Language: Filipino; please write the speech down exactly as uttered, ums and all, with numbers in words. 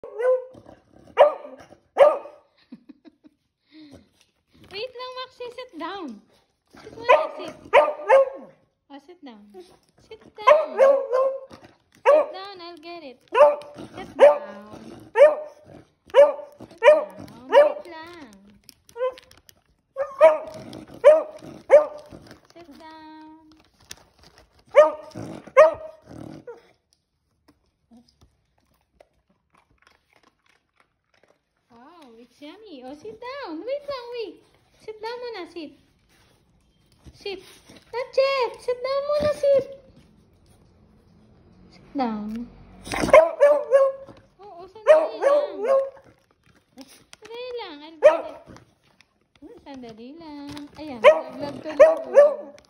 Wait lang, Maxi. Sit down. Sit muna, sit. Oh, sit down. Sit down. Sit down, I'll get it. Sit down. Sit down. Wait lang. Sit down. Wow, it's yummy. Oh, sit down. Wait lang, wait. Sit down muna, sit. Sit. Not yet. Sit down muna, sit. Sit down. Oo, sandali lang. Sandali lang. I'll get it. Sandali lang. Ayan, naglag tuloy.